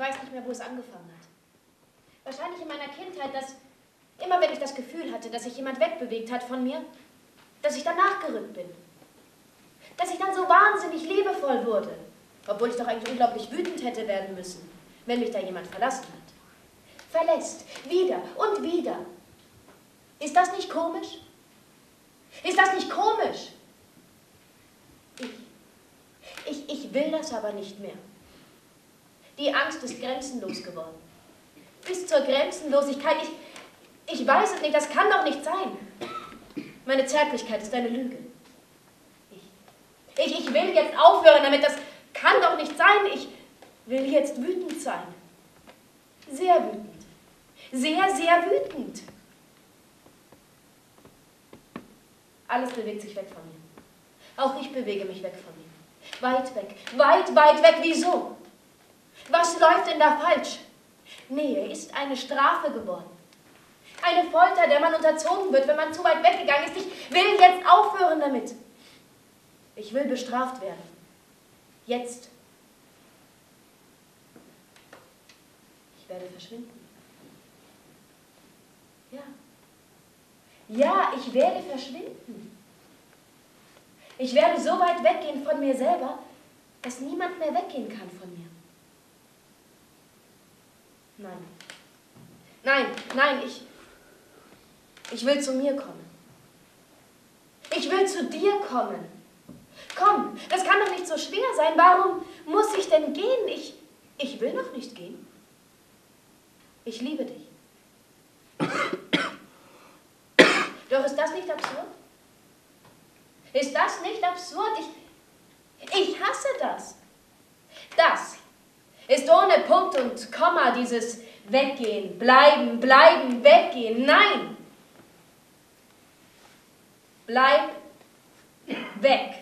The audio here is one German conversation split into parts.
weiß nicht mehr, wo es angefangen hat. Wahrscheinlich in meiner Kindheit, dass immer wenn ich das Gefühl hatte, dass sich jemand wegbewegt hat von mir, dass ich dann nachgerückt bin. Dass ich dann so wahnsinnig liebevoll wurde, obwohl ich doch eigentlich unglaublich wütend hätte werden müssen, wenn mich da jemand verlassen hat. Verlässt, wieder und wieder. Ist das nicht komisch? Ist das nicht komisch? Ich will das aber nicht mehr. Die Angst ist grenzenlos geworden. Bis zur Grenzenlosigkeit. Ich weiß es nicht, das kann doch nicht sein. Meine Zärtlichkeit ist eine Lüge. Ich will jetzt aufhören damit, das kann doch nicht sein. Ich will jetzt wütend sein. Sehr wütend. Sehr, sehr wütend. Alles bewegt sich weg von mir. Auch ich bewege mich weg von mir. Weit weg, weit, weit weg. Wieso? Was läuft denn da falsch? Nähe ist eine Strafe geworden. Eine Folter, der man unterzogen wird, wenn man zu weit weggegangen ist. Ich will jetzt aufhören damit. Ich will bestraft werden. Jetzt. Ich werde verschwinden. Ja. Ja, ich werde verschwinden. Ich werde so weit weggehen von mir selber, dass niemand mehr weggehen kann von mir. Nein. Nein, nein, ich will zu mir kommen. Ich will zu dir kommen. Komm, das kann doch nicht so schwer sein. Warum muss ich denn gehen? Ich will noch nicht gehen. Ich liebe dich. Doch ist das nicht absurd? Ist das nicht absurd? Ich hasse das. Das ist ohne Punkt und Komma dieses Weggehen, bleiben, bleiben, weggehen. Nein! Bleib weg.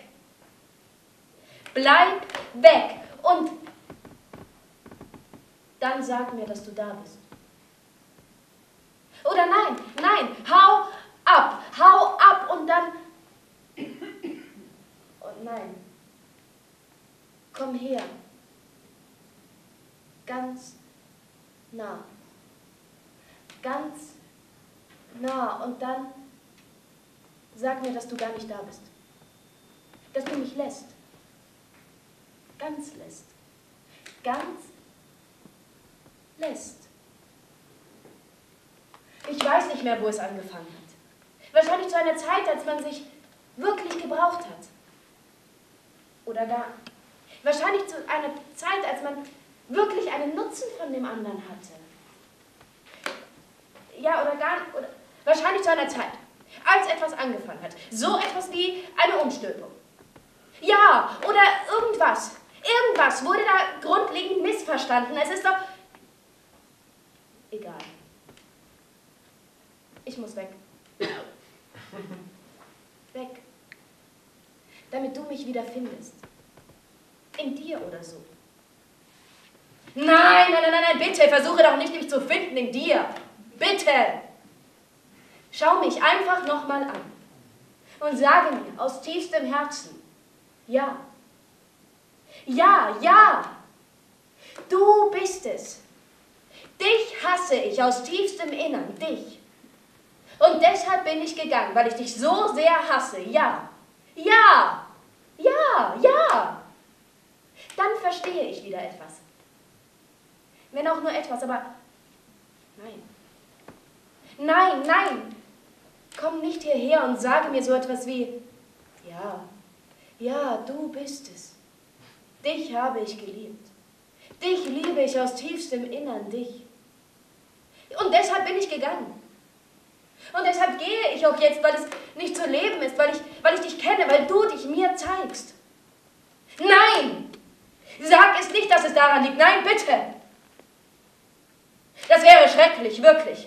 Bleib weg. Und dann sag mir, dass du da bist. Oder nein, nein, hau ab und dann... Und nein, komm her. Ganz nah. Ganz nah. Und dann sag mir, dass du gar nicht da bist. Dass du mich lässt. Ganz lässt. Ganz lässt. Ich weiß nicht mehr, wo es angefangen hat. Wahrscheinlich zu einer Zeit, als man sich wirklich gebraucht hat. Oder gar. Wahrscheinlich zu einer Zeit, als man wirklich einen Nutzen von dem anderen hatte. Ja, oder gar. Oder wahrscheinlich zu einer Zeit, als etwas angefangen hat. So etwas wie eine Umstülpung. Ja, oder irgendwas. Irgendwas wurde da grundlegend missverstanden. Es ist doch... Egal. Ich muss weg. Weg. Damit du mich wieder findest. In dir oder so. Nein, nein, nein, nein, bitte, versuche doch nicht, mich zu finden in dir. Bitte. Schau mich einfach nochmal an. Und sage mir aus tiefstem Herzen, ja. Ja, ja. Du bist es. Dich hasse ich aus tiefstem Innern, dich. Und deshalb bin ich gegangen, weil ich dich so sehr hasse. Ja, ja, ja, ja. Dann verstehe ich wieder etwas. Wenn auch nur etwas, aber nein. Nein, nein. Komm nicht hierher und sage mir so etwas wie, ja, ja, du bist es. Dich habe ich geliebt. Dich liebe ich aus tiefstem Innern, dich. Und deshalb bin ich gegangen. Und deshalb gehe ich auch jetzt, weil es nicht zu leben ist, weil ich dich kenne, weil du dich mir zeigst. Nein! Sag es nicht, dass es daran liegt. Nein, bitte! Das wäre schrecklich, wirklich.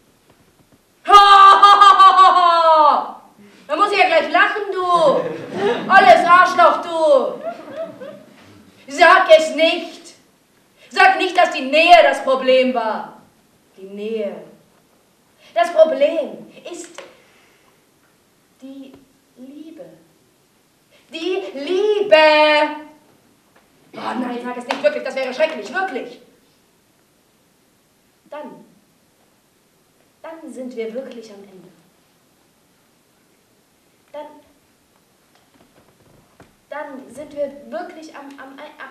Da muss ich ja gleich lachen, du! Alles Arschloch, du! Sag es nicht! Sag nicht, dass die Nähe das Problem war. Die Nähe. Das Problem ist die Liebe. Die Liebe! Oh nein, sag es nicht, wirklich, das wäre schrecklich, wirklich. dann sind wir wirklich am Ende. Dann sind wir wirklich am